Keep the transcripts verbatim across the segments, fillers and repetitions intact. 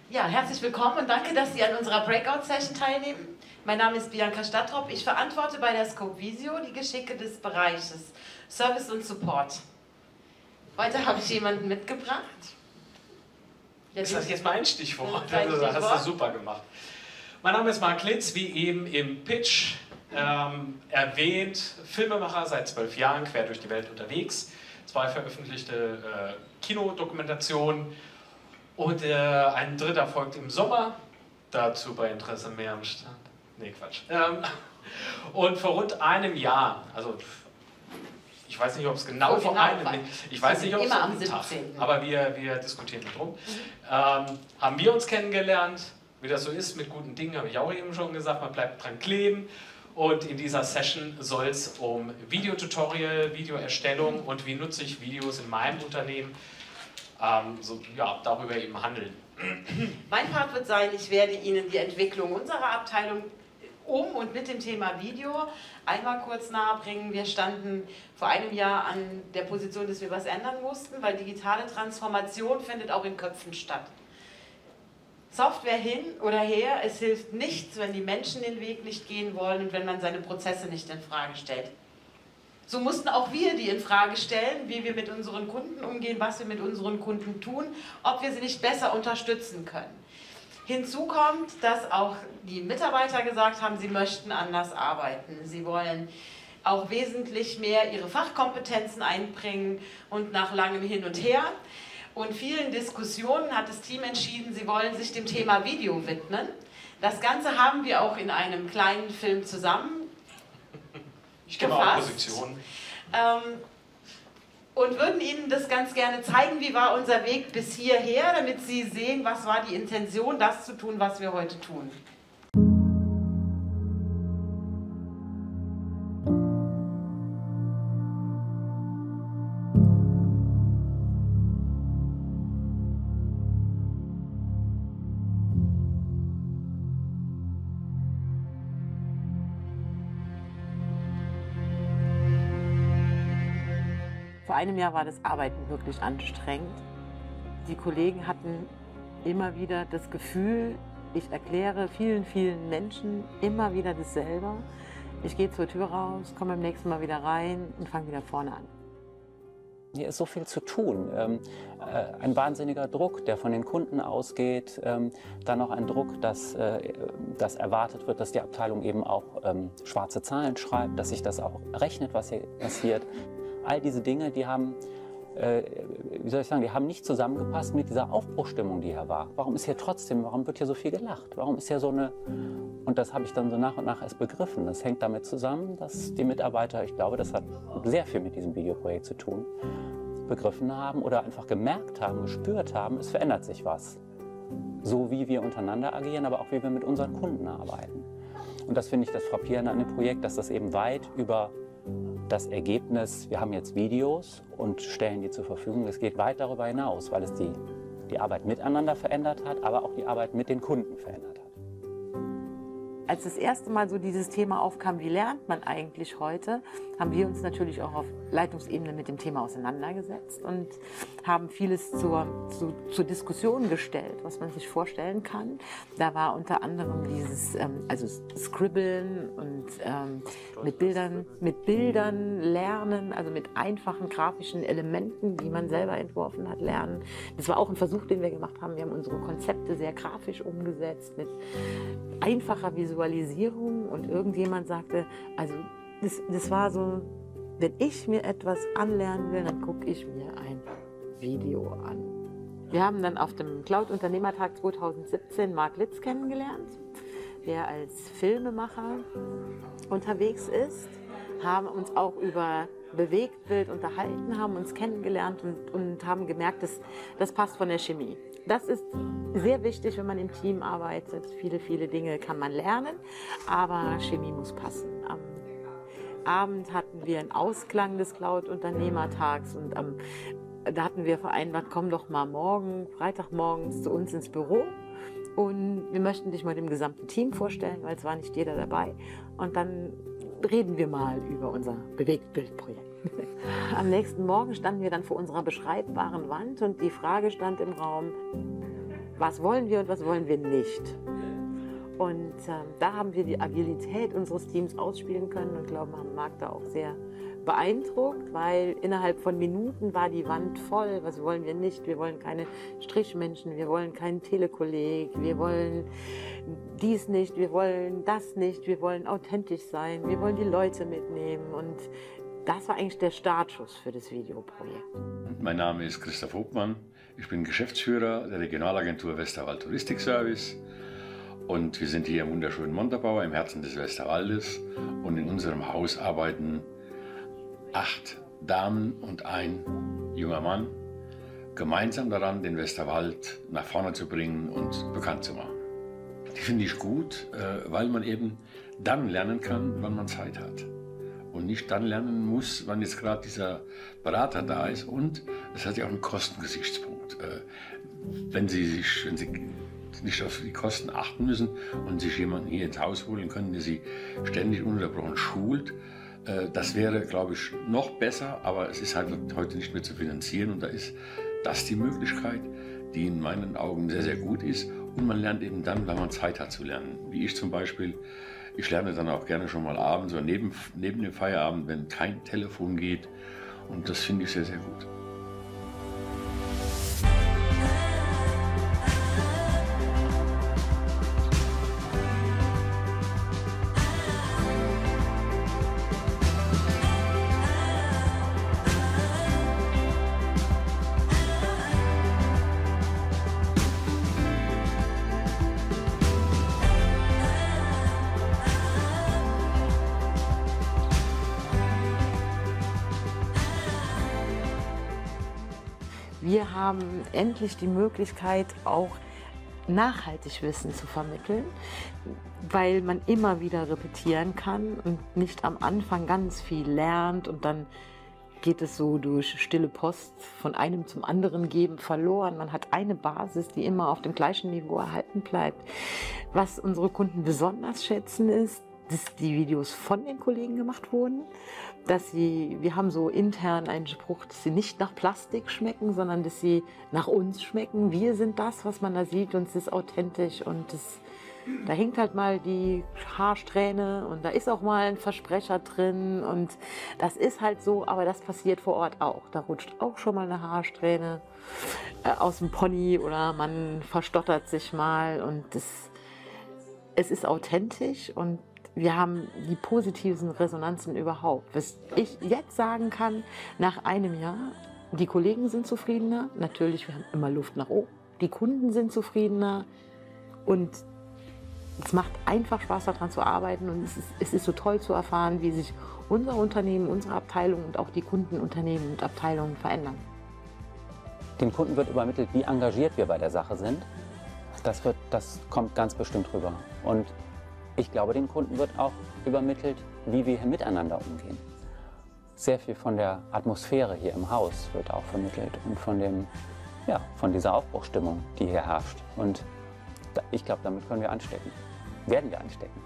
Ja, herzlich willkommen und danke, dass Sie an unserer Breakout-Session teilnehmen. Mein Name ist Bianca Stadtrop. Ich verantworte bei der Scope Visio die Geschicke des Bereiches Service und Support. Heute habe ich jemanden mitgebracht. Ist das jetzt mein Stichwort? Dein Also, das Stichwort. hast du super gemacht. Mein Name ist Marc Litz, wie eben im Pitch ähm, erwähnt, Filmemacher, seit zwölf Jahren quer durch die Welt unterwegs, zwei veröffentlichte äh, Kinodokumentationen und äh, ein dritter folgt im Sommer, dazu bei Interesse mehr am Stand. Nee, Quatsch. Ähm, und vor rund einem Jahr, also ich weiß nicht, ob es genau So vor genau, einem, ich weiß nicht, ob es immer am am Tag, siebzehnten aber wir, wir diskutieren drum. Mhm. Ähm, haben wir uns kennengelernt, wie das so ist mit guten Dingen, habe ich auch eben schon gesagt, man bleibt dran kleben. Und in dieser Session soll es um Videotutorial, Videoerstellung und wie nutze ich Videos in meinem Unternehmen, ähm, so, ja, darüber eben handeln. Mein Part wird sein, ich werde Ihnen die Entwicklung unserer Abteilung um und mit dem Thema Video einmal kurz nahebringen. Wir standen vor einem Jahr an der Position, dass wir was ändern mussten, weil digitale Transformation findet auch in Köpfen statt. Software hin oder her, es hilft nichts, wenn die Menschen den Weg nicht gehen wollen und wenn man seine Prozesse nicht in Frage stellt. So mussten auch wir die in Frage stellen, wie wir mit unseren Kunden umgehen, was wir mit unseren Kunden tun, ob wir sie nicht besser unterstützen können. Hinzu kommt, dass auch die Mitarbeiter gesagt haben, sie möchten anders arbeiten. Sie wollen auch wesentlich mehr ihre Fachkompetenzen einbringen und nach langem Hin und Her und vielen Diskussionen hat das Team entschieden, sie wollen sich dem Thema Video widmen. Das Ganze haben wir auch in einem kleinen Film zusammen Ich gebe auch Position. Ähm, und würden Ihnen das ganz gerne zeigen, wie war unser Weg bis hierher, damit Sie sehen, was war die Intention, das zu tun, was wir heute tun. Vor einem Jahr war das Arbeiten wirklich anstrengend. Die Kollegen hatten immer wieder das Gefühl, ich erkläre vielen, vielen Menschen immer wieder dasselbe. Ich gehe zur Tür raus, komme beim nächsten Mal wieder rein und fange wieder vorne an. Hier ist so viel zu tun. Ähm, äh, ein wahnsinniger Druck, der von den Kunden ausgeht. Ähm, dann noch ein Druck, dass, äh, dass erwartet wird, dass die Abteilung eben auch ähm, schwarze Zahlen schreibt, dass sich das auch rechnet, was hier passiert. All diese Dinge, die haben, äh, wie soll ich sagen, die haben nicht zusammengepasst mit dieser Aufbruchstimmung, die hier war. Warum ist hier trotzdem, warum wird hier so viel gelacht? Warum ist hier so eine, und das habe ich dann so nach und nach erst begriffen. Das hängt damit zusammen, dass die Mitarbeiter, ich glaube, das hat sehr viel mit diesem Videoprojekt zu tun, begriffen haben oder einfach gemerkt haben, gespürt haben, es verändert sich was. So wie wir untereinander agieren, aber auch wie wir mit unseren Kunden arbeiten. Und das finde ich das Frappierende an dem Projekt, dass das eben weit über das Ergebnis, wir haben jetzt Videos und stellen die zur Verfügung, es geht weit darüber hinaus, weil es die, die Arbeit miteinander verändert hat, aber auch die Arbeit mit den Kunden verändert hat. Als das erste Mal so dieses Thema aufkam, wie lernt man eigentlich heute, haben wir uns natürlich auch auf Leitungsebene mit dem Thema auseinandergesetzt und haben vieles zur, zu, zur Diskussion gestellt, was man sich vorstellen kann. Da war unter anderem dieses ähm, also Scribbeln und ähm, mit Bildern, mit Bildern lernen, also mit einfachen grafischen Elementen, die man selber entworfen hat, lernen. Das war auch ein Versuch, den wir gemacht haben. Wir haben unsere Konzepte sehr grafisch umgesetzt, mit einfacher Visualisierung, und irgendjemand sagte, also das, das war so, wenn ich mir etwas anlernen will, dann gucke ich mir ein Video an. Wir haben dann auf dem Cloud-Unternehmertag zweitausendsiebzehn Marc Litz kennengelernt, der als Filmemacher unterwegs ist, haben uns auch über Bewegtbild unterhalten, haben uns kennengelernt und, und haben gemerkt, dass das passt von der Chemie. Das ist sehr wichtig, wenn man im Team arbeitet. Viele, viele Dinge kann man lernen, aber Chemie muss passen. Am Abend hatten wir einen Ausklang des Cloud-Unternehmertags und am, da hatten wir vereinbart, komm doch mal morgen, Freitagmorgens zu uns ins Büro und wir möchten dich mal dem gesamten Team vorstellen, weil es war nicht jeder dabei. Und dann reden wir mal über unser Bewegtbildprojekt. Am nächsten Morgen standen wir dann vor unserer beschreibbaren Wand und die Frage stand im Raum, was wollen wir und was wollen wir nicht. Und ähm, da haben wir die Agilität unseres Teams ausspielen können und glauben, haben Marc da auch sehr beeindruckt, weil innerhalb von Minuten war die Wand voll. Was wollen wir nicht? Wir wollen keine Strichmenschen, wir wollen keinen Telekolleg, wir wollen dies nicht, wir wollen das nicht, wir wollen authentisch sein, wir wollen die Leute mitnehmen. Und das war eigentlich der Startschuss für das Videoprojekt. Mein Name ist Christoph Hopmann. Ich bin Geschäftsführer der Regionalagentur Westerwald Touristikservice. Und wir sind hier im wunderschönen Montabaur im Herzen des Westerwaldes. Und in unserem Haus arbeiten acht Damen und ein junger Mann gemeinsam daran, den Westerwald nach vorne zu bringen und bekannt zu machen. Die finde ich gut, weil man eben dann lernen kann, wann man Zeit hat. Und nicht dann lernen muss, wann jetzt gerade dieser Berater da ist. Und es hat ja auch einen Kostengesichtspunkt. Wenn Sie sich, wenn Sie nicht auf die Kosten achten müssen und sich jemanden hier ins Haus holen können, der Sie ständig ununterbrochen schult, das wäre, glaube ich, noch besser, aber es ist halt heute nicht mehr zu finanzieren und da ist das die Möglichkeit, die in meinen Augen sehr, sehr gut ist und man lernt eben dann, wenn man Zeit hat zu lernen. Wie ich zum Beispiel, ich lerne dann auch gerne schon mal abends oder neben, neben dem Feierabend, wenn kein Telefon geht und das finde ich sehr, sehr gut. Wir haben endlich die Möglichkeit, auch nachhaltig Wissen zu vermitteln, weil man immer wieder repetieren kann und nicht am Anfang ganz viel lernt und dann geht es so durch stille Post von einem zum anderen geben verloren. Man hat eine Basis, die immer auf dem gleichen Niveau erhalten bleibt. Was unsere Kunden besonders schätzen ist, dass die Videos von den Kollegen gemacht wurden, dass sie, wir haben so intern einen Spruch, dass sie nicht nach Plastik schmecken, sondern dass sie nach uns schmecken. Wir sind das, was man da sieht und es ist authentisch und das, da hängt halt mal die Haarsträhne und da ist auch mal ein Versprecher drin und das ist halt so, aber das passiert vor Ort auch. Da rutscht auch schon mal eine Haarsträhne äh, aus dem Pony oder man verstottert sich mal und das, es ist authentisch und wir haben die positivsten Resonanzen überhaupt. Was ich jetzt sagen kann, nach einem Jahr, die Kollegen sind zufriedener. Natürlich, wir haben immer Luft nach oben. Die Kunden sind zufriedener. Und es macht einfach Spaß, daran zu arbeiten. Und es ist, es ist so toll zu erfahren, wie sich unser Unternehmen, unsere Abteilung und auch die Kundenunternehmen und Abteilungen verändern. Dem Kunden wird übermittelt, wie engagiert wir bei der Sache sind. Das, wird, das kommt ganz bestimmt rüber. Und ich glaube, dem Kunden wird auch übermittelt, wie wir hier miteinander umgehen. Sehr viel von der Atmosphäre hier im Haus wird auch vermittelt und von, dem, ja, von dieser Aufbruchsstimmung, die hier herrscht. Und ich glaube, damit können wir anstecken, werden wir anstecken.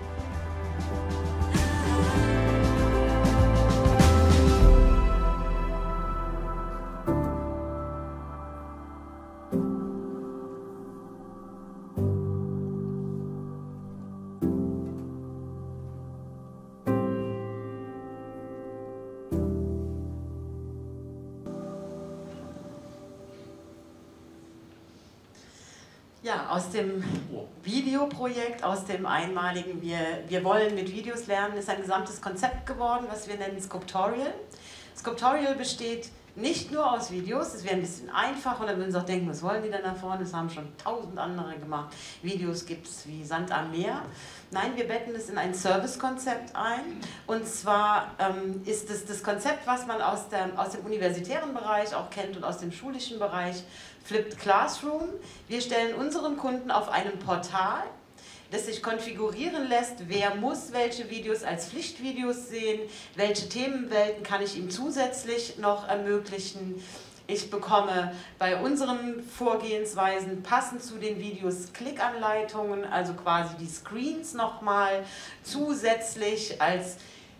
Ja, aus dem Videoprojekt, aus dem einmaligen wir, wir wollen mit Videos lernen, ist ein gesamtes Konzept geworden, was wir nennen Sculptorial. Sculptorial besteht nicht nur aus Videos, es wäre ein bisschen einfach, oder würden Sie auch denken, was wollen die denn da vorne, das haben schon tausend andere gemacht. Videos gibt es wie Sand am Meer. Nein, wir betten es in ein Servicekonzept ein. Und zwar ähm, ist es das Konzept, was man aus, der, aus dem universitären Bereich auch kennt und aus dem schulischen Bereich, Flipped Classroom. Wir stellen unseren Kunden auf einem Portal, das sich konfigurieren lässt, wer muss welche Videos als Pflichtvideos sehen, welche Themenwelten kann ich ihm zusätzlich noch ermöglichen. Ich bekomme bei unseren Vorgehensweisen passend zu den Videos Klickanleitungen, also quasi die Screens nochmal zusätzlich als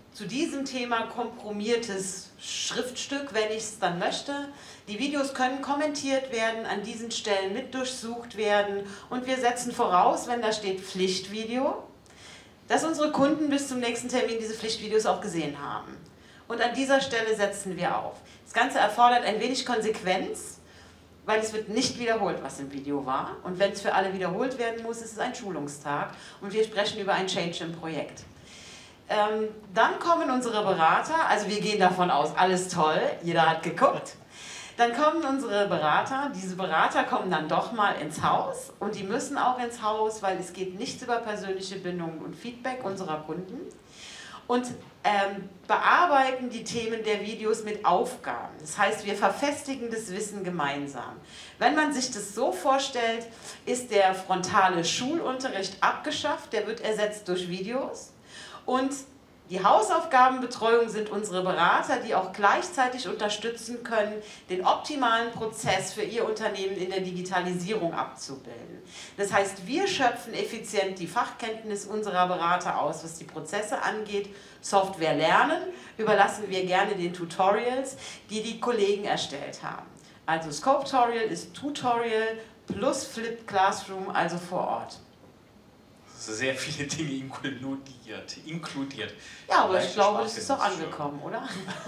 zu diesem Thema komprimiertes Schriftstück, wenn ich es dann möchte. Die Videos können kommentiert werden, an diesen Stellen mit durchsucht werden und wir setzen voraus, wenn da steht Pflichtvideo, dass unsere Kunden bis zum nächsten Termin diese Pflichtvideos auch gesehen haben. Und an dieser Stelle setzen wir auf. Das Ganze erfordert ein wenig Konsequenz, weil es wird nicht wiederholt, was im Video war. Und wenn es für alle wiederholt werden muss, ist es ein Schulungstag und wir sprechen über ein Change im Projekt. Ähm, dann kommen unsere Berater, also wir gehen davon aus, alles toll, jeder hat geguckt. Dann kommen unsere Berater, diese Berater kommen dann doch mal ins Haus und die müssen auch ins Haus, weil es geht nichts über persönliche Bindungen und Feedback unserer Kunden und ähm, bearbeiten die Themen der Videos mit Aufgaben. Das heißt, wir verfestigen das Wissen gemeinsam. Wenn man sich das so vorstellt, ist der frontale Schulunterricht abgeschafft, der wird ersetzt durch Videos und die Hausaufgabenbetreuung sind unsere Berater, die auch gleichzeitig unterstützen können, den optimalen Prozess für ihr Unternehmen in der Digitalisierung abzubilden. Das heißt, wir schöpfen effizient die Fachkenntnis unserer Berater aus, was die Prozesse angeht. Software lernen überlassen wir gerne den Tutorials, die die Kollegen erstellt haben. Also Scopetorial ist Tutorial plus Flipped Classroom, also vor Ort. Sehr viele Dinge inkludiert. inkludiert. Ja, aber ich glaube, das ist doch angekommen, oder?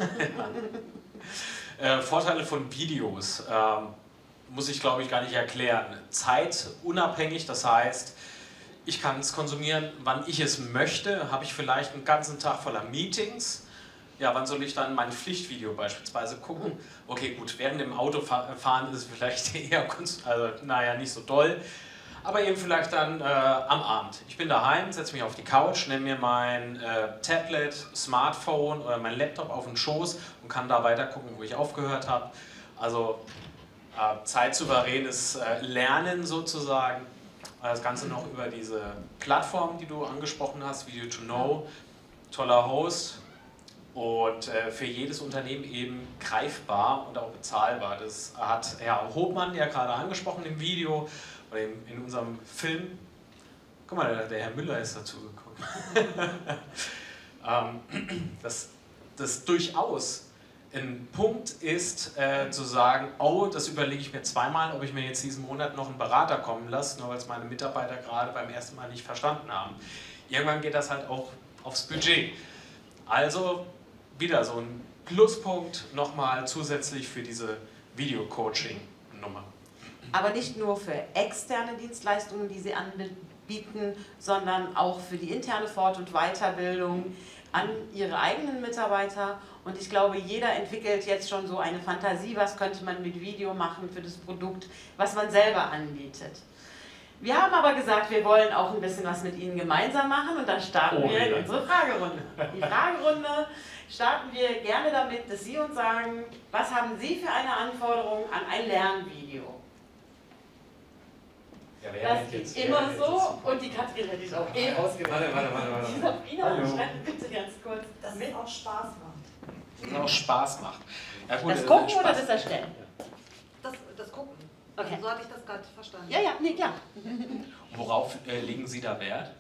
äh, Vorteile von Videos ähm, muss ich, glaube ich, gar nicht erklären. Zeitunabhängig, das heißt, ich kann es konsumieren, wann ich es möchte. Habe ich vielleicht einen ganzen Tag voller Meetings. Ja, wann soll ich dann mein Pflichtvideo beispielsweise gucken? Okay, gut, während dem Autofahren ist es vielleicht eher, also, naja, nicht so doll. Aber eben vielleicht dann äh, am Abend. Ich bin daheim, setze mich auf die Couch, nehme mir mein äh, Tablet, Smartphone oder mein Laptop auf den Schoß und kann da weiter gucken, wo ich aufgehört habe. Also äh, zeitsouveränes äh, Lernen sozusagen. Das Ganze noch über diese Plattform, die du angesprochen hast, Video to Know, toller Host und äh, für jedes Unternehmen eben greifbar und auch bezahlbar. Das hat Herr Hopmann ja gerade angesprochen im Video. In unserem Film, guck mal, der Herr Müller ist dazugekommen, ähm, dass das durchaus ein Punkt ist, äh, zu sagen, oh, das überlege ich mir zweimal, ob ich mir jetzt diesen Monat noch einen Berater kommen lasse, nur weil es meine Mitarbeiter gerade beim ersten Mal nicht verstanden haben. Irgendwann geht das halt auch aufs Budget. Also wieder so ein Pluspunkt nochmal zusätzlich für diese Video-Coaching-Nummer. Aber nicht nur für externe Dienstleistungen, die sie anbieten, sondern auch für die interne Fort- und Weiterbildung an ihre eigenen Mitarbeiter. Und ich glaube, jeder entwickelt jetzt schon so eine Fantasie, was könnte man mit Video machen für das Produkt, was man selber anbietet. Wir haben aber gesagt, wir wollen auch ein bisschen was mit Ihnen gemeinsam machen und dann starten oh, wir in ja. unsere Fragerunde. Die Fragerunde starten wir gerne damit, dass Sie uns sagen, was haben Sie für eine Anforderung an ein Lernvideo? Ja, das geht jetzt, immer so und die Katrin hätte ich auch eh ausgewählt. Warte, warte, warte. warte. Sabrina, schreibt bitte ganz kurz. Dass es auch Spaß macht. Dass es auch Spaß macht. Ja, gut, das Gucken oder das Erstellen? Das, das Gucken. Okay. So hatte ich das gerade verstanden. Ja, ja, nee, klar. Worauf äh, legen Sie da Wert?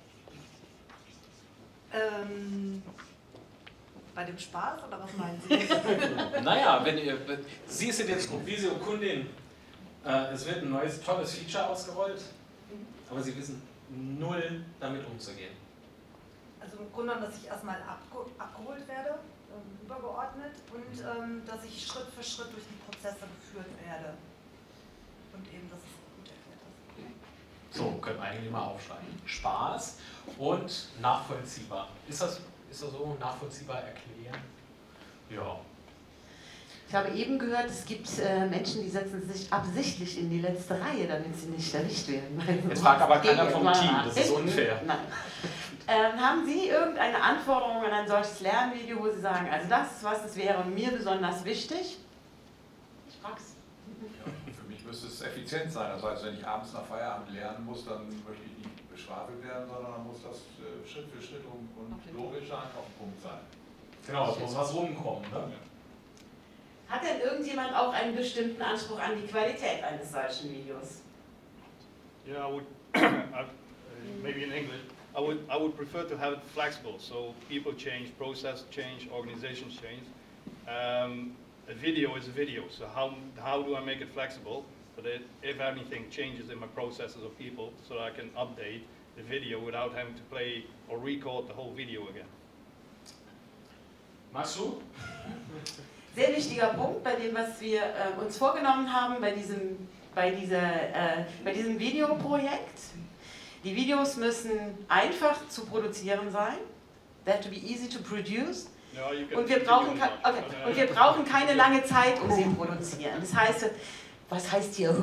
Ähm, bei dem Spaß oder was meinen Sie? Naja, wenn ihr, Sie sind jetzt Visio-Kundin. Äh, es wird ein neues, tolles Feature ausgerollt, aber Sie wissen null damit umzugehen. Also im Grunde genommen, dass ich erstmal abge abgeholt werde, ähm, übergeordnet und ähm, dass ich Schritt für Schritt durch die Prozesse geführt werde. Und eben, dass es gut erklärt ist. So, können wir eigentlich mal aufschreiben. Spaß und nachvollziehbar. Ist das, ist das so nachvollziehbar erklären? Ja. Ich habe eben gehört, es gibt äh, Menschen, die setzen sich absichtlich in die letzte Reihe, damit sie nicht erwischt werden. Jetzt fragt aber keiner vom mal Team, nach. das ist unfair. Nein. Ähm, haben Sie irgendeine Anforderung an ein solches Lernvideo, wo Sie sagen, also das, was es wäre mir besonders wichtig? Ich frag's. Ja, für mich müsste es effizient sein. Das heißt, wenn ich abends nach Feierabend lernen muss, dann möchte ich nicht bestraft werden, sondern dann muss das äh, Schritt für Schritt und, und logisch auf den Punkt sein. Genau, es muss was rumkommen. Ne? Ja. Hat denn irgendjemand auch einen bestimmten Anspruch an die Qualität eines solchen Videos? Yeah, I would, uh, maybe in English. I would, I would prefer to have it flexible, so people change, process change, organizations change. Um, a video is a video, so how, how do I make it flexible? So that if anything changes in my processes of people, so that I can update the video without having to play or record the whole video again. Machst du? Sehr wichtiger Punkt bei dem, was wir äh, uns vorgenommen haben bei diesem, bei dieser, äh, bei diesem Videoprojekt. Die Videos müssen einfach zu produzieren sein. They have to be easy to produce. No, you can Und wir brauchen, okay. Und wir brauchen keine lange Zeit, um sie zu produzieren. Das heißt, was heißt hier?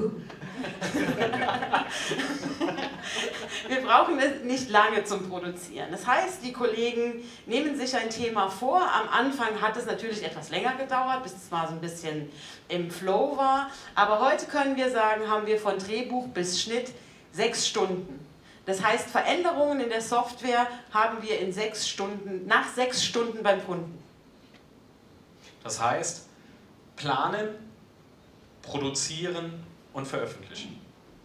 Wir brauchen es nicht lange zum Produzieren. Das heißt, die Kollegen nehmen sich ein Thema vor. Am Anfang hat es natürlich etwas länger gedauert, bis es mal so ein bisschen im Flow war. Aber heute können wir sagen, haben wir von Drehbuch bis Schnitt sechs Stunden. Das heißt, Veränderungen in der Software haben wir in sechs Stunden, nach sechs Stunden beim Kunden. Das heißt, planen, produzieren und veröffentlichen.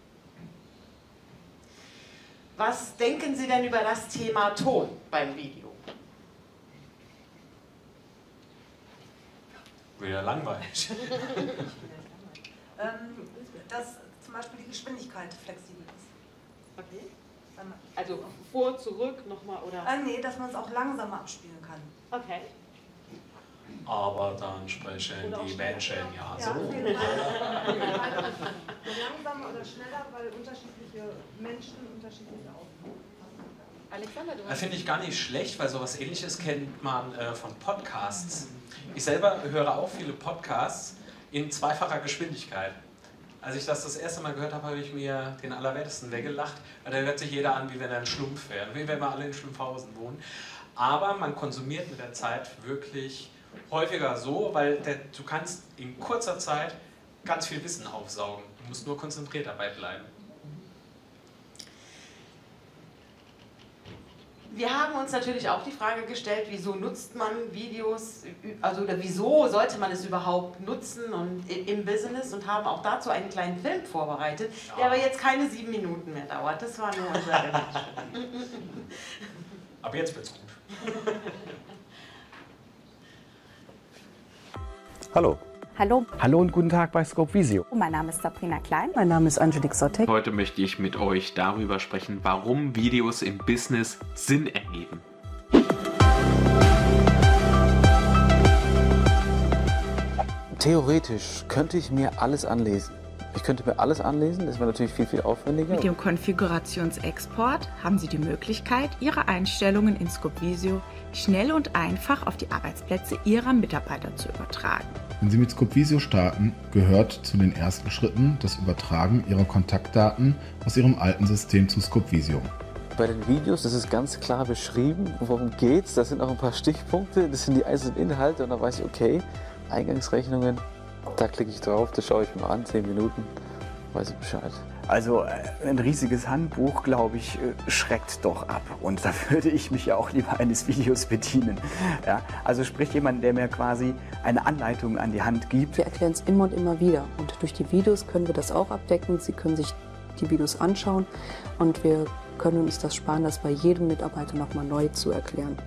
Was denken Sie denn über das Thema Ton beim Video? Wieder langweilig. ähm, dass zum Beispiel die Geschwindigkeit flexibel ist. Okay. Also vor, zurück, nochmal oder? Äh, nee, dass man es auch langsamer abspielen kann. Okay. Aber dann sprechen die Menschen ja so. Ja, langsamer oder schneller, weil unterschiedliche Menschen unterschiedliche Aufgaben haben. Alexander, du hast... Das finde ich gar nicht schlecht, weil sowas Ähnliches kennt man äh, von Podcasts. Ich selber höre auch viele Podcasts in zweifacher Geschwindigkeit. Als ich das das erste Mal gehört habe, habe ich mir den Allerwertesten weggelacht, weil da hört sich jeder an, wie wenn er ein Schlumpf wäre, wie wenn wir alle in Schlumpfhausen wohnen. Aber man konsumiert mit der Zeit wirklich häufiger so, weil der, du kannst in kurzer Zeit ganz viel Wissen aufsaugen. Du musst nur konzentriert dabei bleiben. Wir haben uns natürlich auch die Frage gestellt, wieso nutzt man Videos, also oder wieso sollte man es überhaupt nutzen und im Business, und haben auch dazu einen kleinen Film vorbereitet, der ja. aber jetzt keine sieben Minuten mehr dauert. Das war nur unser Image. Aber jetzt wird's gut. Hallo. Hallo. Hallo und guten Tag bei Scopevisio. Mein Name ist Sabrina Klein. Mein Name ist Angelique Sottek. Heute möchte ich mit euch darüber sprechen, warum Videos im Business Sinn ergeben. Theoretisch könnte ich mir alles anlesen. Ich könnte mir alles anlesen, das wäre natürlich viel, viel aufwendiger. Mit dem Konfigurationsexport haben Sie die Möglichkeit, Ihre Einstellungen in Scopevisio schnell und einfach auf die Arbeitsplätze Ihrer Mitarbeiter zu übertragen. Wenn Sie mit Scopevisio starten, gehört zu den ersten Schritten das Übertragen Ihrer Kontaktdaten aus Ihrem alten System zu Scopevisio. Bei den Videos, das ist ganz klar beschrieben, worum geht's. Das sind auch ein paar Stichpunkte, das sind die einzelnen Inhalte und da weiß ich, okay, Eingangsrechnungen, da klicke ich drauf, das schaue ich mir an, zehn Minuten, weiß ich Bescheid. Also ein riesiges Handbuch, glaube ich, schreckt doch ab. Und da würde ich mich ja auch lieber eines Videos bedienen. Ja, also sprich jemand, der mir quasi eine Anleitung an die Hand gibt. Wir erklären es immer und immer wieder. Und durch die Videos können wir das auch abdecken. Sie können sich die Videos anschauen und wir können uns das sparen, das bei jedem Mitarbeiter nochmal neu zu erklären.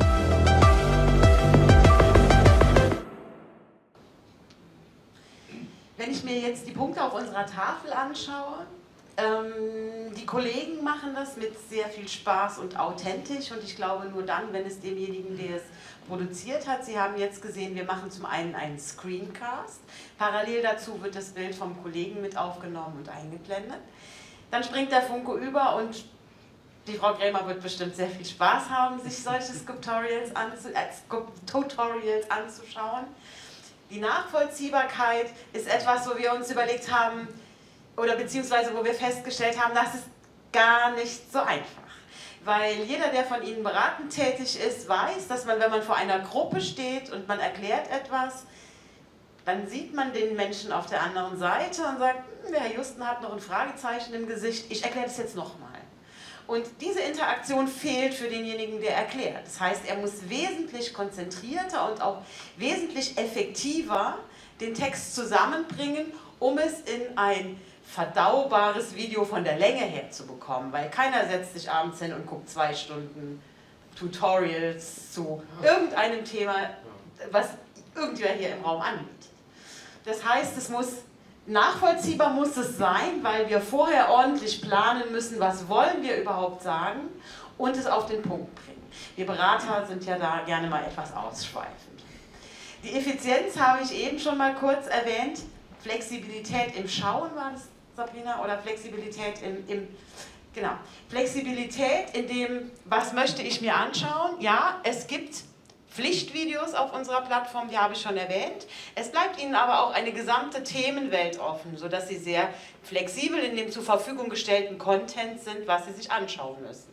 Wenn ich mir jetzt die Punkte auf unserer Tafel anschaue, ähm, die Kollegen machen das mit sehr viel Spaß und authentisch, und ich glaube nur dann, wenn es demjenigen, der es produziert hat, Sie haben jetzt gesehen, wir machen zum einen einen Screencast, parallel dazu wird das Bild vom Kollegen mit aufgenommen und eingeblendet, dann springt der Funke über und die Frau Krämer wird bestimmt sehr viel Spaß haben, sich solche Scope-Tutorials anzu äh, Scope-Tutorials anzuschauen. Die Nachvollziehbarkeit ist etwas, wo wir uns überlegt haben, oder beziehungsweise wo wir festgestellt haben, das ist gar nicht so einfach. Weil jeder, der von Ihnen beratend tätig ist, weiß, dass man, wenn man vor einer Gruppe steht und man erklärt etwas, dann sieht man den Menschen auf der anderen Seite und sagt, der Herr Justen hat noch ein Fragezeichen im Gesicht, ich erkläre das jetzt nochmal. Und diese Interaktion fehlt für denjenigen, der erklärt. Das heißt, er muss wesentlich konzentrierter und auch wesentlich effektiver den Text zusammenbringen, um es in ein verdaubares Video von der Länge her zu bekommen, weil keiner setzt sich abends hin und guckt zwei Stunden Tutorials zu irgendeinem Thema, was irgendwer hier im Raum anbietet. Das heißt, es muss nachvollziehbar muss es sein, weil wir vorher ordentlich planen müssen, was wollen wir überhaupt sagen und es auf den Punkt bringen. Wir Berater sind ja da gerne mal etwas ausschweifend. Die Effizienz habe ich eben schon mal kurz erwähnt. Flexibilität im Schauen war das, Sabrina, oder Flexibilität im, im genau. Flexibilität in dem, was möchte ich mir anschauen? Ja, es gibt Pflichtvideos auf unserer Plattform, die habe ich schon erwähnt. Es bleibt Ihnen aber auch eine gesamte Themenwelt offen, sodass Sie sehr flexibel in dem zur Verfügung gestellten Content sind, was Sie sich anschauen müssen.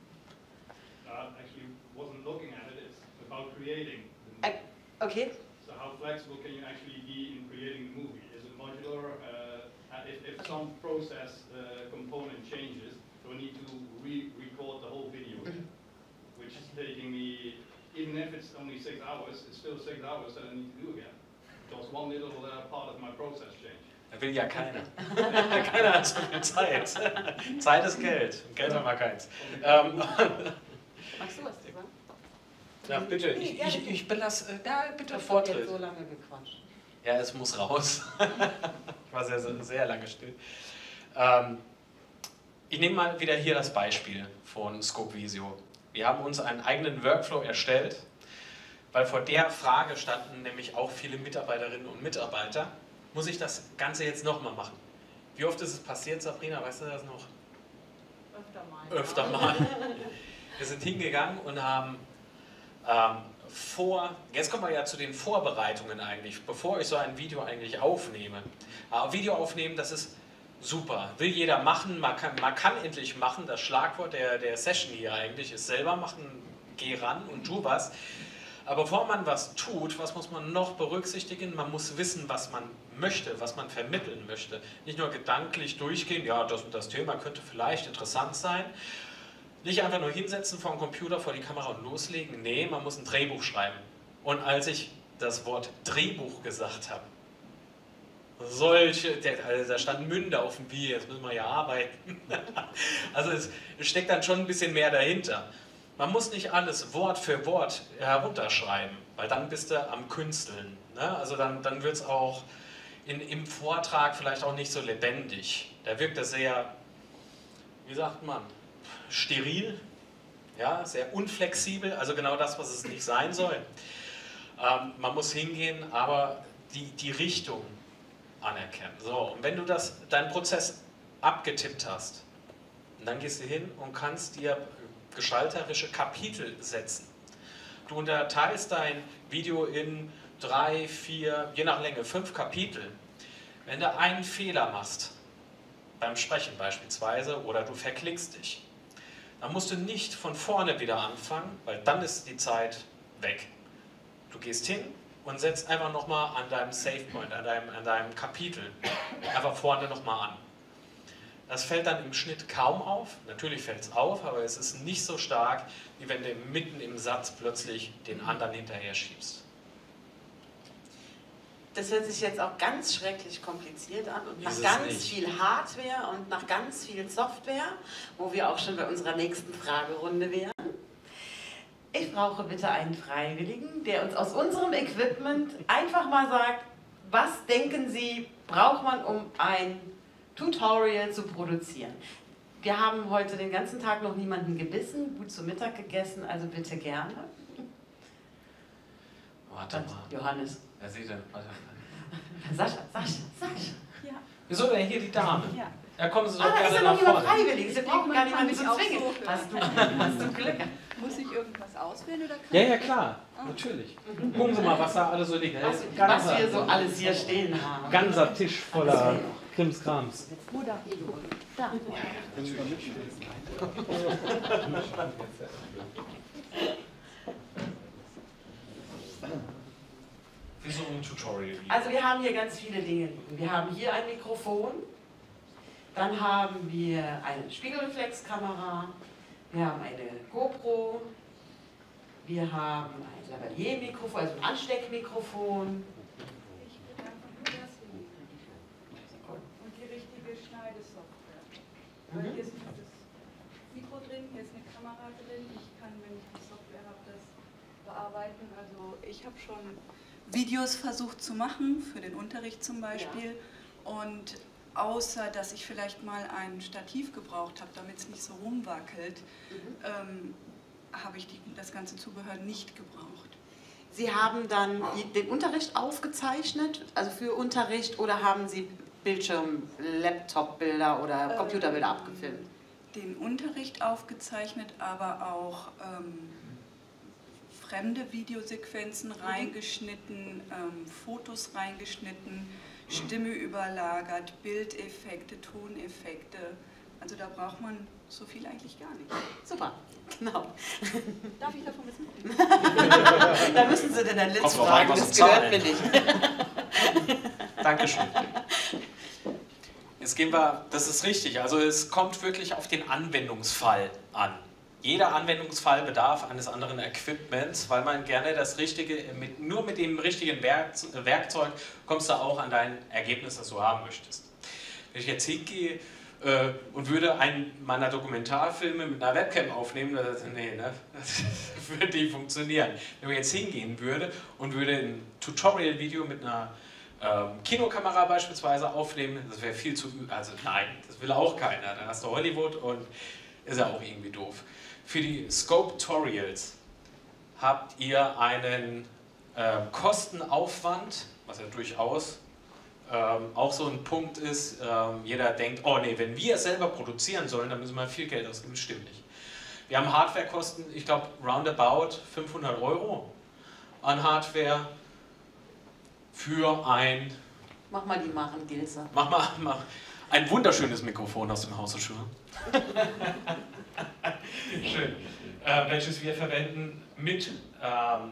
Uh, actually, wasn't looking at it. It's about creating. Uh, okay. So how flexible can you actually be in creating the movie? Is it modular? Uh, if, if some process uh, component changes, do I need to re-record the whole video again? Mm-hmm. Which is taking me, even if it's only six hours, it's still six hours that I need to do again. Because one little uh, part of my process changed. Da will ja keiner. Keiner hat so viel Zeit. Zeit ist Geld. Geld haben wir keins. Ähm, Magst du was sagen? Ja, bitte. Ich, ich, ich belasse. Ja, bitte Vortritt. So lange gequatscht. Ja, es muss raus. Ich war sehr, sehr lange still. Ähm, ich nehme mal wieder hier das Beispiel von Scopvisio. Wir haben uns einen eigenen Workflow erstellt, weil vor der Frage standen nämlich auch viele Mitarbeiterinnen und Mitarbeiter. Muss ich das Ganze jetzt nochmal machen? Wie oft ist es passiert, Sabrina? Weißt du das noch? Öfter mal. Öfter mal. Wir sind hingegangen und haben ähm, vor, jetzt kommen wir ja zu den Vorbereitungen eigentlich, bevor ich so ein Video eigentlich aufnehme. Aber Video aufnehmen, das ist super, will jeder machen, man kann, man kann endlich machen, das Schlagwort der, der Session hier eigentlich ist selber machen, geh ran und tu was. Aber bevor man was tut, was muss man noch berücksichtigen? Man muss wissen, was man möchte, was man vermitteln möchte. Nicht nur gedanklich durchgehen, ja, das und das Thema könnte vielleicht interessant sein. Nicht einfach nur hinsetzen vor dem Computer, vor die Kamera und loslegen. Nee, man muss ein Drehbuch schreiben. Und als ich das Wort Drehbuch gesagt habe, solche, also da stand Münde auf dem Bier, jetzt müssen wir ja arbeiten. Also es steckt dann schon ein bisschen mehr dahinter. Man muss nicht alles Wort für Wort herunterschreiben, weil dann bist du am Künsteln. Ne? Also dann, dann wird es auch in, im Vortrag vielleicht auch nicht so lebendig. Da wirkt es sehr, wie sagt man, steril, ja, sehr unflexibel, also genau das, was es nicht sein soll. Ähm, man muss hingehen, aber die, die Richtung anerkennen. So, und wenn du das, deinen Prozess abgetippt hast, dann gehst du hin und kannst dir gestalterische Kapitel setzen. Du unterteilst dein Video in drei, vier, je nach Länge, fünf Kapitel. Wenn du einen Fehler machst, beim Sprechen beispielsweise, oder du verklickst dich, dann musst du nicht von vorne wieder anfangen, weil dann ist die Zeit weg. Du gehst hin und setzt einfach nochmal an deinem Save Point, an deinem, an deinem Kapitel, einfach vorne nochmal an. Das fällt dann im Schnitt kaum auf. Natürlich fällt es auf, aber es ist nicht so stark, wie wenn du mitten im Satz plötzlich den anderen hinterher schiebst. Das hört sich jetzt auch ganz schrecklich kompliziert an und nach Ist es ganz nicht. viel Hardware und nach ganz viel Software, wo wir auch schon bei unserer nächsten Fragerunde wären. Ich brauche bitte einen Freiwilligen, der uns aus unserem Equipment einfach mal sagt, was denken Sie, braucht man, um ein Tutorial zu produzieren. Wir haben heute den ganzen Tag noch niemanden gebissen, gut zu Mittag gegessen, also bitte gerne. Warte mal. Johannes. Wer sieht denn? Warte. Sascha, Sascha, Sascha. Ja. Wieso denn hier die Dame? Ja. Da kommen Sie doch Ah, da gerne ist ja nach noch jemand vorne. freiwillig. Sie brauchen gar niemanden zu zwingen. Hast du, hast du Glück? Muss ich irgendwas auswählen oder kann Ja, ja, ich- klar. Natürlich. Gucken Sie mal, was da alles so liegt. Was, was wir so alles hier stehen haben. Ganzer Tisch voller Krimskrams. Mutter. Da. Wie so ein Tutorial. Also wir haben hier ganz viele Dinge. Wir haben hier ein Mikrofon, dann haben wir eine Spiegelreflexkamera, wir haben eine GoPro, wir haben ein Lavalier-Mikrofon, also ein Ansteckmikrofon. Und die richtige Schneid Software. Weil hier ist das Mikro drin, hier ist eine Kamera drin. Ich kann, wenn ich die Software habe, das bearbeiten. Also ich habe schon Videos versucht zu machen, für den Unterricht zum Beispiel. Ja. Und außer, dass ich vielleicht mal ein Stativ gebraucht habe, damit es nicht so rumwackelt, mhm. ähm, habe ich die, das ganze Zubehör nicht gebraucht. Sie haben dann den Unterricht aufgezeichnet, also für Unterricht, oder haben Sie Bildschirm, Laptop-Bilder oder Computerbilder ähm, abgefilmt? Den Unterricht aufgezeichnet, aber auch ähm, fremde Videosequenzen mhm. reingeschnitten, ähm, Fotos reingeschnitten, Stimme überlagert, Bildeffekte, Toneffekte. Also da braucht man so viel eigentlich gar nicht. Super, genau. Darf ich davon wissen? Da müssen Sie denn dann Litz fragen, das gehört mir nicht. Dankeschön. Jetzt gehen wir, das ist richtig, also es kommt wirklich auf den Anwendungsfall an. Jeder Anwendungsfall bedarf eines anderen Equipments, weil man gerne das Richtige, mit, nur mit dem richtigen Werkzeug kommst du auch an dein Ergebnis, das du haben möchtest. Wenn ich jetzt hingehe äh, und würde einen meiner Dokumentarfilme mit einer Webcam aufnehmen, das, nee, ne, das würde nicht funktionieren. Wenn ich jetzt hingehen würde und würde ein Tutorial-Video mit einer ähm, Kinokamera beispielsweise aufnehmen, das wäre viel zu, also nein, das will auch keiner, dann hast du Hollywood und ist ja auch irgendwie doof. Für die Scope-Tutorials habt ihr einen äh, Kostenaufwand, was ja durchaus ähm, auch so ein Punkt ist. Ähm, jeder denkt, oh nee, wenn wir es selber produzieren sollen, dann müssen wir viel Geld ausgeben. Das stimmt nicht. Wir haben Hardwarekosten, ich glaube, roundabout fünfhundert Euro an Hardware für ein... Mach mal die Machen, Gilse. Mach mal, mach. Ein wunderschönes Mikrofon aus dem Hause Schür. Schön. Äh, welches wir verwenden mit ähm,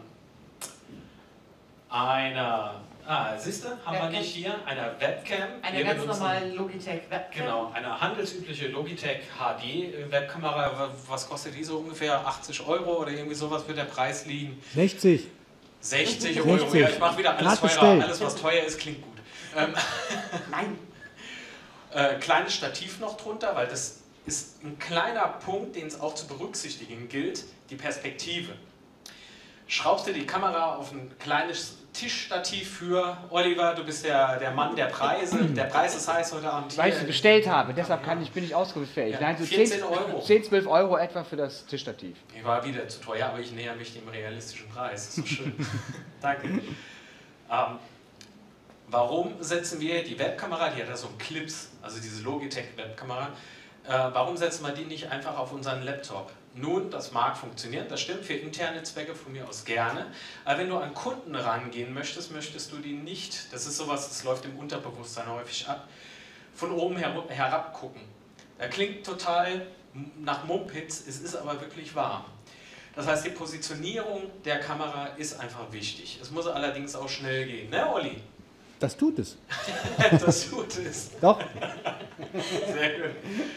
einer, ah, siehst du, haben Webcam. Wir nicht hier, einer Webcam. Eine ganz normale Logitech Webcam. Genau, eine handelsübliche Logitech H D Webkamera. Was kostet die so ungefähr? achtzig Euro oder irgendwie sowas wird der Preis liegen? sechzig. sechzig Euro, sechzig. Ja, ich mache wieder alles teurer. Alles, was teuer ist, klingt gut. Ähm, Nein. Äh, kleines Stativ noch drunter, weil das ist ein kleiner Punkt, den es auch zu berücksichtigen gilt, die Perspektive. Schraubst du die Kamera auf ein kleines Tischstativ für Oliver, du bist der, der Mann der Preise, der Preis ist heiß heute Abend. Weil ich es bestellt habe, deshalb kann ich, bin ich ausgabefähig. Ja, Nein, so vierzehn Euro. zehn, zwölf Euro etwa für das Tischstativ. Ich war wieder zu teuer, aber ich näher mich dem realistischen Preis. Das ist so schön. Danke. Ähm, Warum setzen wir die Webkamera, die hat ja so einen Clips, also diese Logitech-Webkamera, äh, warum setzen wir die nicht einfach auf unseren Laptop? Nun, das mag funktionieren, das stimmt, für interne Zwecke von mir aus gerne, aber wenn du an Kunden rangehen möchtest, möchtest du die nicht, das ist sowas, das läuft im Unterbewusstsein häufig ab, von oben her herab gucken. Das klingt total nach Mumpitz, es ist aber wirklich wahr. Das heißt, die Positionierung der Kamera ist einfach wichtig. Es muss allerdings auch schnell gehen, ne Olli? Das tut es. Das tut es. Doch. Sehr gut.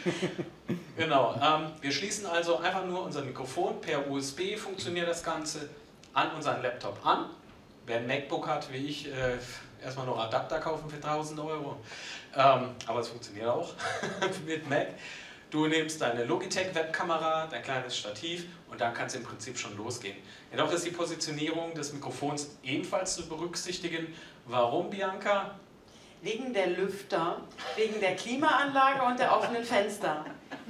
Genau. Ähm, wir schließen also einfach nur unser Mikrofon per U S B, funktioniert das Ganze, an unseren Laptop an. Wer ein MacBook hat, wie ich, äh, erstmal noch Adapter kaufen für tausend Euro. Ähm, aber es funktioniert auch mit Mac. Du nimmst deine Logitech-Webkamera, dein kleines Stativ und dann kann es im Prinzip schon losgehen. Jedoch ist die Positionierung des Mikrofons ebenfalls zu berücksichtigen. Warum, Bianca? Wegen der Lüfter, wegen der Klimaanlage und der offenen Fenster.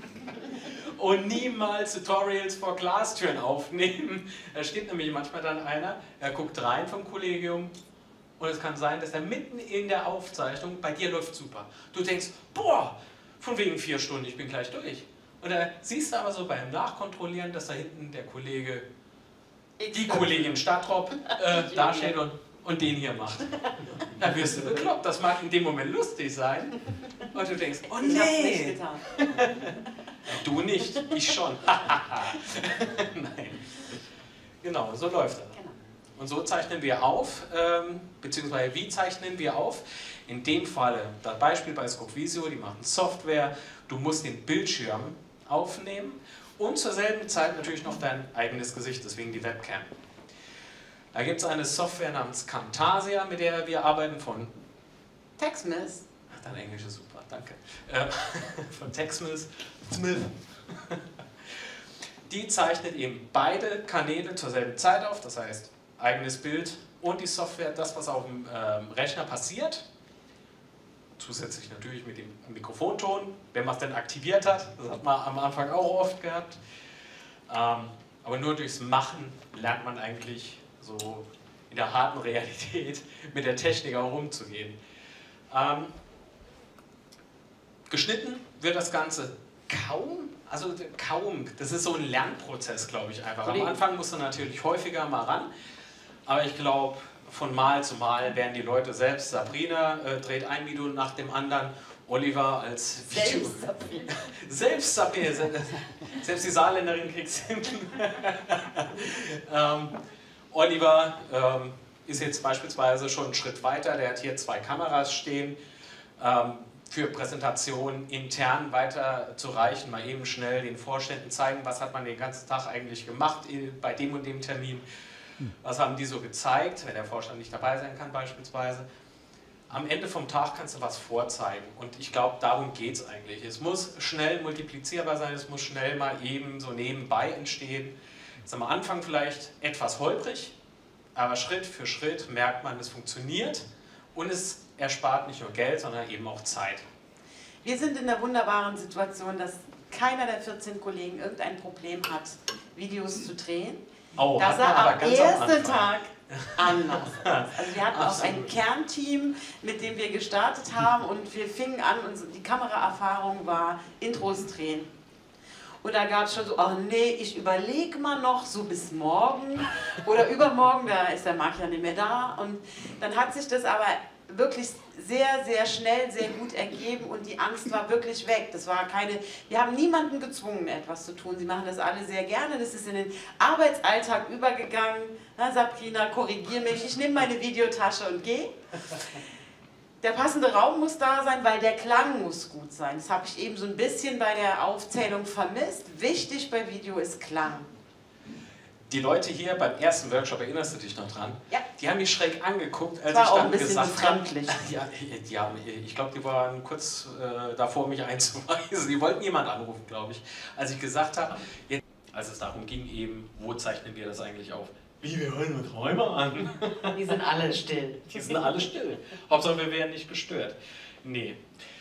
Und niemals Tutorials vor Glastüren aufnehmen. Da steht nämlich manchmal dann einer, er guckt rein vom Kollegium und es kann sein, dass er mitten in der Aufzeichnung, bei dir läuft super. Du denkst, boah, von wegen vier Stunden, ich bin gleich durch. Und da siehst du aber so beim Nachkontrollieren, dass da hinten der Kollege, die Kollegin Stadtrop äh, da steht und, und den hier macht. Da wirst du bekloppt. Das mag in dem Moment lustig sein. Und du denkst, oh nee. Ich hab's nicht getan. Du nicht, ich schon. Nein. Genau, so läuft das. Und so zeichnen wir auf, ähm, beziehungsweise wie zeichnen wir auf? In dem Falle, das Beispiel bei Scopvisio, die machen Software, du musst den Bildschirm aufnehmen und zur selben Zeit natürlich noch dein eigenes Gesicht, deswegen die Webcam. Da gibt es eine Software namens Camtasia, mit der wir arbeiten von Techsmith. Ach, dein Englisch ist super. danke. Äh, von TechSmith. Smith. Die zeichnet eben beide Kanäle zur selben Zeit auf, das heißt eigenes Bild und die Software, das was auf dem ähm, Rechner passiert. Zusätzlich natürlich mit dem Mikrofonton, wenn man es denn aktiviert hat, das hat man am Anfang auch oft gehabt. Ähm, aber nur durchs Machen lernt man eigentlich so in der harten Realität mit der Technik auch umzugehen. Ähm, geschnitten wird das Ganze kaum, also kaum, das ist so ein Lernprozess, glaube ich einfach. Am Anfang musst du natürlich häufiger mal ran, aber ich glaube, von Mal zu Mal werden die Leute selbst, Sabrina äh, dreht ein Video nach dem anderen, Oliver als Video. Selbst Sabrina. Selbst Sabrina, selbst die Saarländerin kriegt es hin. ähm, Oliver ähm, ist jetzt beispielsweise schon einen Schritt weiter, der hat hier zwei Kameras stehen, ähm, für Präsentationen intern weiter zu reichen, mal eben schnell den Vorständen zeigen, was hat man den ganzen Tag eigentlich gemacht bei dem und dem Termin. Was haben die so gezeigt, wenn der Vorstand nicht dabei sein kann beispielsweise. Am Ende vom Tag kannst du was vorzeigen und ich glaube, darum geht es eigentlich. Es muss schnell multiplizierbar sein, es muss schnell mal eben so nebenbei entstehen. Das ist am Anfang vielleicht etwas holprig, aber Schritt für Schritt merkt man, es funktioniert und es erspart nicht nur Geld, sondern eben auch Zeit. Wir sind in der wunderbaren Situation, dass keiner der vierzehn Kollegen irgendein Problem hat, Videos zu drehen. Oh, das war am ersten Tag anders. Also wir hatten auch ein Kernteam, mit dem wir gestartet haben und wir fingen an und die Kameraerfahrung war Intros drehen. Und da gab es schon so, oh nee, ich überlege mal noch so bis morgen oder übermorgen, da ist der Marc ja nicht mehr da. Und dann hat sich das aber wirklich sehr, sehr schnell, sehr gut ergeben und die Angst war wirklich weg. Das war keine, wir haben niemanden gezwungen, etwas zu tun. Sie machen das alle sehr gerne. Das ist in den Arbeitsalltag übergegangen. Na, Sabrina, korrigier mich, ich nehme meine Videotasche und gehe. Der passende Raum muss da sein, weil der Klang muss gut sein. Das habe ich eben so ein bisschen bei der Aufzählung vermisst. Wichtig bei Video ist Klang. Die Leute hier beim ersten Workshop, erinnerst du dich noch dran? Ja. Die haben mich schräg angeguckt, als war ich auch dann ein bisschen gesagt habe, befremdlich. ja, die haben, ich glaube, die waren kurz äh, davor, mich einzuweisen. Die wollten jemand anrufen, glaube ich. Als ich gesagt habe, jetzt, als es darum ging eben, wo zeichnen wir das eigentlich auf? Wie, wir hören mit Räumer an. Die sind alle still. Die sind alle still. Hauptsache, wir werden nicht gestört. Nee.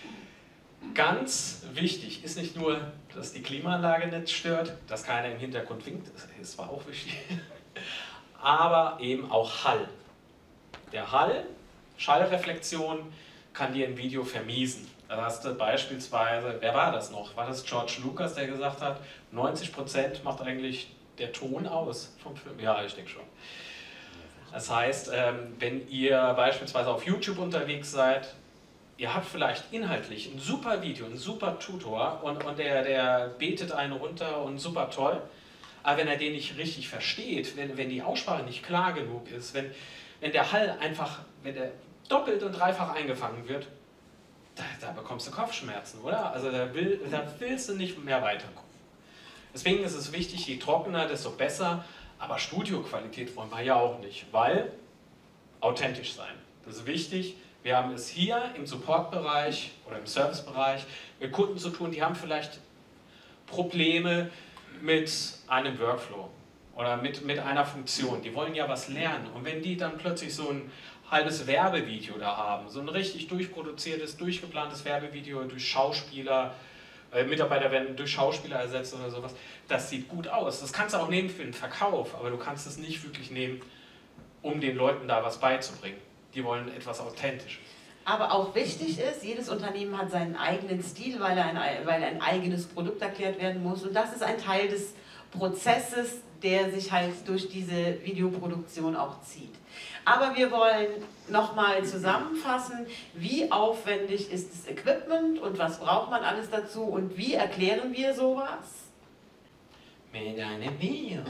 Ganz wichtig ist nicht nur, dass die Klimaanlage nicht stört, dass keiner im Hintergrund winkt, das ist zwar auch wichtig, aber eben auch Hall. Der Hall, Schallreflexion, kann dir ein Video vermiesen. Da hast du beispielsweise, wer war das noch? War das George Lucas, der gesagt hat, neunzig Prozent macht eigentlich der Ton aus vom Film? Ja, ich denke schon. Das heißt, wenn ihr beispielsweise auf YouTube unterwegs seid, ihr habt vielleicht inhaltlich ein super Video, ein super Tutor und, und der, der betet einen runter und super toll, aber wenn er den nicht richtig versteht, wenn, wenn die Aussprache nicht klar genug ist, wenn, wenn der Hall einfach, wenn der doppelt und dreifach eingefangen wird, da, da bekommst du Kopfschmerzen, oder? Also da, will, da willst du nicht mehr weiterkommen. Deswegen ist es wichtig, je trockener, desto besser, aber Studioqualität wollen wir ja auch nicht, weil authentisch sein. Das ist wichtig. Wir haben es hier im Support-Bereich oder im Service-Bereich mit Kunden zu tun, die haben vielleicht Probleme mit einem Workflow oder mit, mit einer Funktion. Die wollen ja was lernen. Und wenn die dann plötzlich so ein halbes Werbevideo da haben, so ein richtig durchproduziertes, durchgeplantes Werbevideo durch Schauspieler, äh, Mitarbeiter werden durch Schauspieler ersetzt oder sowas, das sieht gut aus. Das kannst du auch nehmen für den Verkauf, aber du kannst es nicht wirklich nehmen, um den Leuten da was beizubringen. Die wollen etwas Authentisches. Aber auch wichtig ist, jedes Unternehmen hat seinen eigenen Stil, weil, er ein, weil ein eigenes Produkt erklärt werden muss. Und das ist ein Teil des Prozesses, der sich halt durch diese Videoproduktion auch zieht. Aber wir wollen nochmal zusammenfassen, wie aufwendig ist das Equipment und was braucht man alles dazu und wie erklären wir sowas? Mit einem Video.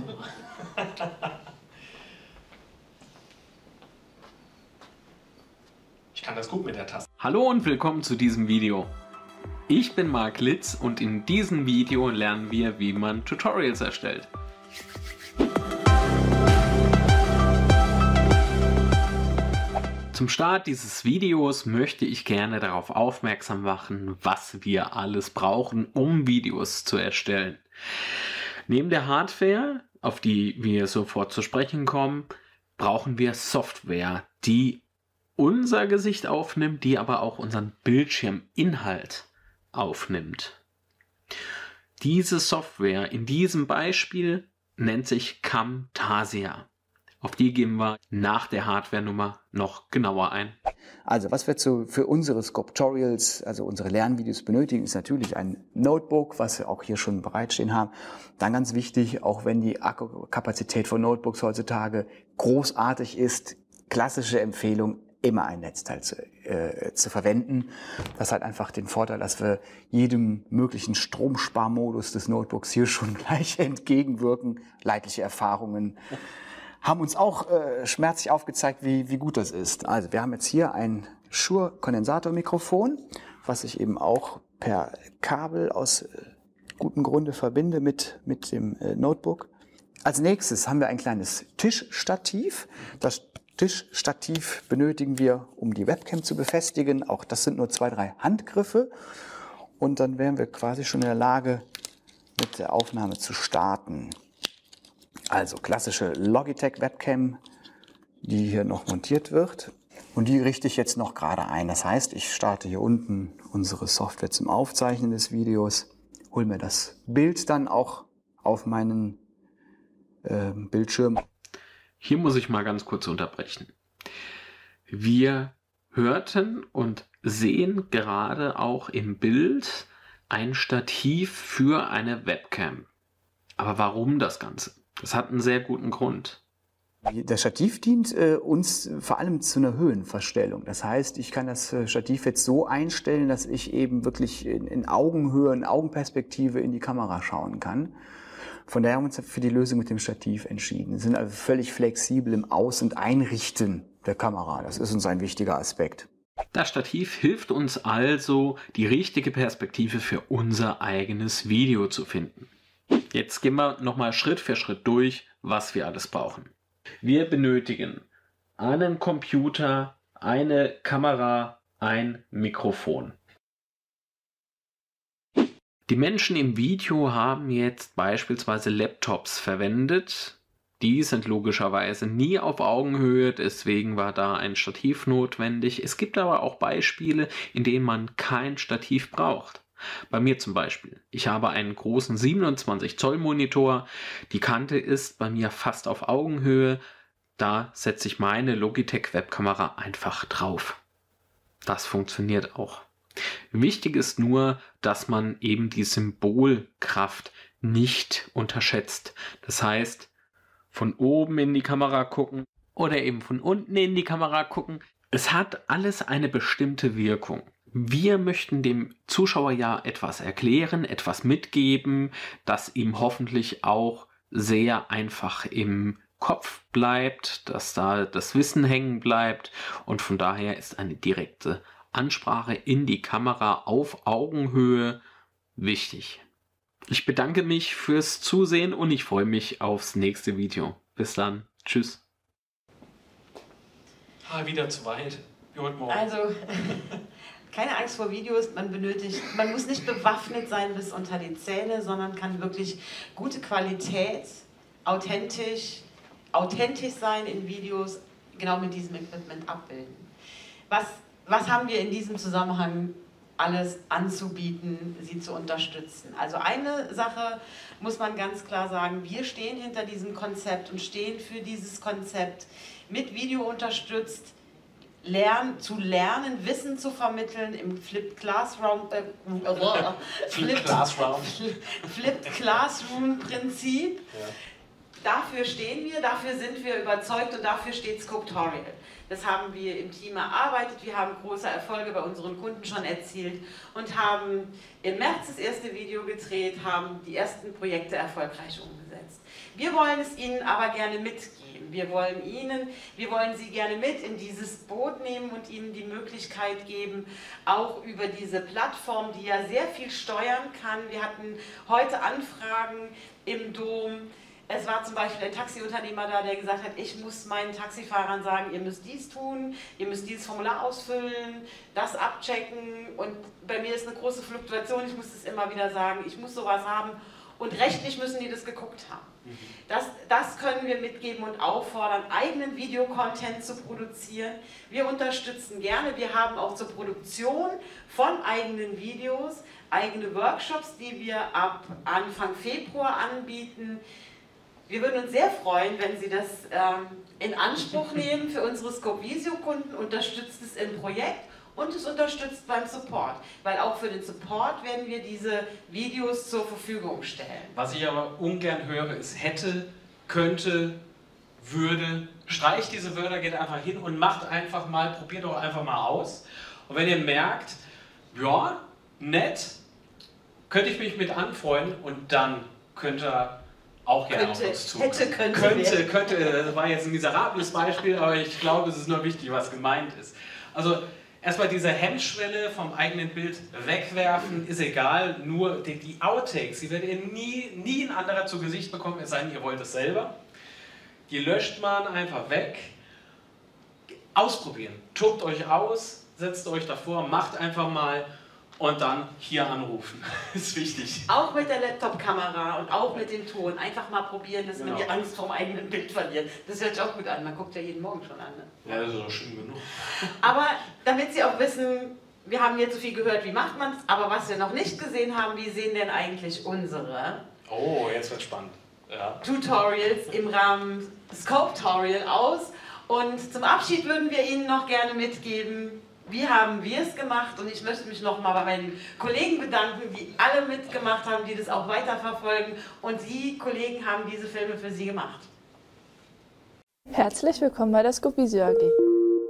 Ich kann das gut mit der Taste. Hallo und willkommen zu diesem Video. Ich bin Marc Litz und in diesem Video lernen wir, wie man Tutorials erstellt. Zum Start dieses Videos möchte ich gerne darauf aufmerksam machen, was wir alles brauchen, um Videos zu erstellen. Neben der Hardware, auf die wir sofort zu sprechen kommen, brauchen wir Software, die unser Gesicht aufnimmt, die aber auch unseren Bildschirminhalt aufnimmt. Diese Software in diesem Beispiel nennt sich Camtasia. Auf die gehen wir nach der Hardware-Nummer noch genauer ein. Also was wir zu, für unsere Sculptorials, also unsere Lernvideos benötigen, ist natürlich ein Notebook, was wir auch hier schon bereitstehen haben. Dann ganz wichtig, auch wenn die Akkukapazität von Notebooks heutzutage großartig ist, klassische Empfehlung, immer ein Netzteil zu, äh, zu verwenden. Das hat einfach den Vorteil, dass wir jedem möglichen Stromsparmodus des Notebooks hier schon gleich entgegenwirken. Leidliche Erfahrungen haben uns auch äh, schmerzlich aufgezeigt, wie, wie gut das ist. Also wir haben jetzt hier ein Shure Kondensatormikrofon, was ich eben auch per Kabel aus äh, gutem Grunde verbinde mit, mit dem äh, Notebook. Als nächstes haben wir ein kleines Tischstativ. Das Tischstativ benötigen wir, um die Webcam zu befestigen. Auch das sind nur zwei, drei Handgriffe. Und dann wären wir quasi schon in der Lage, mit der Aufnahme zu starten. Also klassische Logitech Webcam, die hier noch montiert wird. Und die richte ich jetzt noch gerade ein. Das heißt, ich starte hier unten unsere Software zum Aufzeichnen des Videos, hole mir das Bild dann auch auf meinen äh, Bildschirm. Hier muss ich mal ganz kurz unterbrechen. Wir hörten und sehen gerade auch im Bild ein Stativ für eine Webcam. Aber warum das Ganze? Das hat einen sehr guten Grund. Das Stativ dient äh, uns vor allem zu einer Höhenverstellung. Das heißt, ich kann das Stativ jetzt so einstellen, dass ich eben wirklich in, in Augenhöhe, in Augenperspektive in die Kamera schauen kann. Von daher haben wir uns für die Lösung mit dem Stativ entschieden. Wir sind also völlig flexibel im Aus- und Einrichten der Kamera. Das ist uns ein wichtiger Aspekt. Das Stativ hilft uns also, die richtige Perspektive für unser eigenes Video zu finden. Jetzt gehen wir nochmal Schritt für Schritt durch, was wir alles brauchen. Wir benötigen einen Computer, eine Kamera, ein Mikrofon. Die Menschen im Video haben jetzt beispielsweise Laptops verwendet. Die sind logischerweise nie auf Augenhöhe, deswegen war da ein Stativ notwendig. Es gibt aber auch Beispiele, in denen man kein Stativ braucht. Bei mir zum Beispiel. Ich habe einen großen siebenundzwanzig Zoll Monitor. Die Kante ist bei mir fast auf Augenhöhe. Da setze ich meine Logitech Webkamera einfach drauf. Das funktioniert auch. Wichtig ist nur, dass man eben die Symbolkraft nicht unterschätzt. Das heißt, von oben in die Kamera gucken oder eben von unten in die Kamera gucken. Es hat alles eine bestimmte Wirkung. Wir möchten dem Zuschauer ja etwas erklären, etwas mitgeben, das ihm hoffentlich auch sehr einfach im Kopf bleibt, dass da das Wissen hängen bleibt und von daher ist eine direkte Ansprache in die Kamera auf Augenhöhe wichtig. Ich bedanke mich fürs Zusehen und ich freue mich aufs nächste Video. Bis dann. Tschüss. Ah, wieder zu weit. Guten Morgen. Also, keine Angst vor Videos, man benötigt, man muss nicht bewaffnet sein bis unter die Zähne, sondern kann wirklich gute Qualität, authentisch, authentisch sein in Videos, genau mit diesem Equipment abbilden. Was, was haben wir in diesem Zusammenhang alles anzubieten, sie zu unterstützen? Also eine Sache muss man ganz klar sagen, wir stehen hinter diesem Konzept und stehen für dieses Konzept mit Video unterstützt, Lern, zu lernen, Wissen zu vermitteln im Flipped Classroom, äh, äh, Flipped, Classroom. Flipped Classroom Prinzip. Ja. Dafür stehen wir, dafür sind wir überzeugt und dafür steht Sculptorial. Das haben wir im Team erarbeitet, wir haben große Erfolge bei unseren Kunden schon erzielt und haben im März das erste Video gedreht, haben die ersten Projekte erfolgreich umgesetzt. Wir wollen es Ihnen aber gerne mitgeben. Wir wollen Ihnen, wir wollen Sie gerne mit in dieses Boot nehmen und Ihnen die Möglichkeit geben, auch über diese Plattform, die ja sehr viel steuern kann. Wir hatten heute Anfragen im Dom, Es war zum Beispiel ein Taxiunternehmer da, der gesagt hat, ich muss meinen Taxifahrern sagen, ihr müsst dies tun, ihr müsst dieses Formular ausfüllen, das abchecken und bei mir ist eine große Fluktuation, ich muss es immer wieder sagen, ich muss sowas haben und rechtlich müssen die das geguckt haben. Das, das können wir mitgeben und auffordern, eigenen Videocontent zu produzieren. Wir unterstützen gerne, wir haben auch zur Produktion von eigenen Videos eigene Workshops, die wir ab Anfang Februar anbieten. Wir würden uns sehr freuen, wenn Sie das ähm, in Anspruch nehmen für unsere Scopvisio-Kunden, unterstützt es im Projekt und es unterstützt beim Support, weil auch für den Support werden wir diese Videos zur Verfügung stellen. Was ich aber ungern höre, ist hätte, könnte, würde. Streicht diese Wörter, geht einfach hin und macht einfach mal, probiert doch einfach mal aus. Und wenn ihr merkt, ja, nett, könnte ich mich mit anfreunden und dann könnt ihr auch gerne könnte, auf uns zu. Hätte, könnte. Könnte, könnte, das war jetzt ein miserables Beispiel, aber ich glaube, es ist nur wichtig, was gemeint ist. Also erstmal diese Hemmschwelle vom eigenen Bild wegwerfen, ist egal, nur die, die Outtakes, die werdet ihr nie, nie ein anderer zu Gesicht bekommen, es sei denn, ihr wollt es selber. Die löscht man einfach weg. Ausprobieren, tobt euch aus, setzt euch davor, macht einfach mal und dann hier anrufen. Ist wichtig. Auch mit der Laptop-Kamera und auch mit dem Ton. Einfach mal probieren, dass Genau. man die Angst vorm eigenen Bild verliert. Das hört sich auch gut an. Man guckt ja jeden Morgen schon an. Ne? Ja, das ist doch schön genug. Aber damit Sie auch wissen, wir haben jetzt so viel gehört, wie macht man es, aber was wir noch nicht gesehen haben, wie sehen denn eigentlich unsere Oh, jetzt wird spannend. Ja. Tutorials im Rahmen Scopetorial aus. Und zum Abschied würden wir Ihnen noch gerne mitgeben, wie haben wir es gemacht, und ich möchte mich nochmal bei meinen Kollegen bedanken, die alle mitgemacht haben, die das auch weiterverfolgen, und Sie, Kollegen, haben diese Filme für Sie gemacht. Herzlich willkommen bei der Scopvisio A G.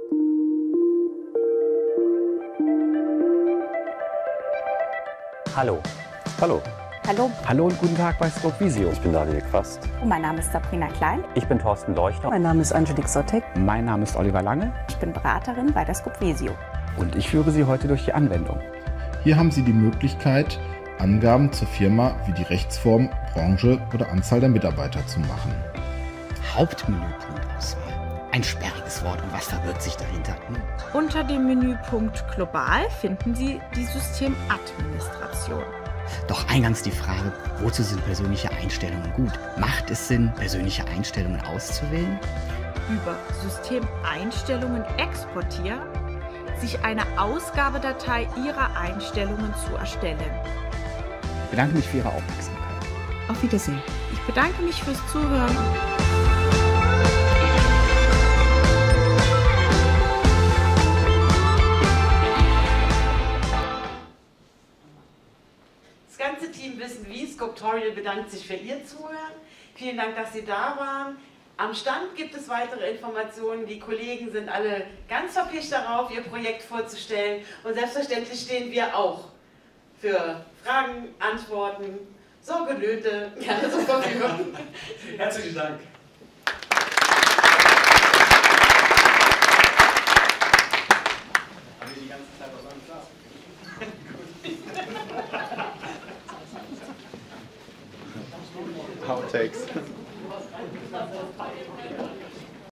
Hallo. Hallo. Hallo. Hallo und guten Tag bei Scopvisio. Ich bin Daniel Quast. Mein Name ist Sabrina Klein. Ich bin Thorsten Leuchter. Mein Name ist Angelique Sottek. Mein Name ist Oliver Lange. Ich bin Beraterin bei der Scopvisio. Und ich führe Sie heute durch die Anwendung. Hier haben Sie die Möglichkeit, Angaben zur Firma wie die Rechtsform, Branche oder Anzahl der Mitarbeiter zu machen. Hauptmenüpunktauswahl. Ein sperriges Wort, und was verbirgt sich dahinter? Hm. Unter dem Menüpunkt Global finden Sie die Systemadministration. Doch eingangs die Frage, wozu sind persönliche Einstellungen gut? Macht es Sinn, persönliche Einstellungen auszuwählen? Über Systemeinstellungen exportieren, sich eine Ausgabedatei Ihrer Einstellungen zu erstellen. Ich bedanke mich für Ihre Aufmerksamkeit. Auf Wiedersehen. Ich bedanke mich fürs Zuhören. Das ganze Team Wissen wie Scopetorial bedankt sich für Ihr Zuhören. Vielen Dank, dass Sie da waren. Am Stand gibt es weitere Informationen. Die Kollegen sind alle ganz verpicht darauf, ihr Projekt vorzustellen. Und selbstverständlich stehen wir auch für Fragen, Antworten, Sorgenöte gerne zur Verfügung. Herzlichen Dank. Haben wir die ganze Zeit aus einem Glas? Outtakes.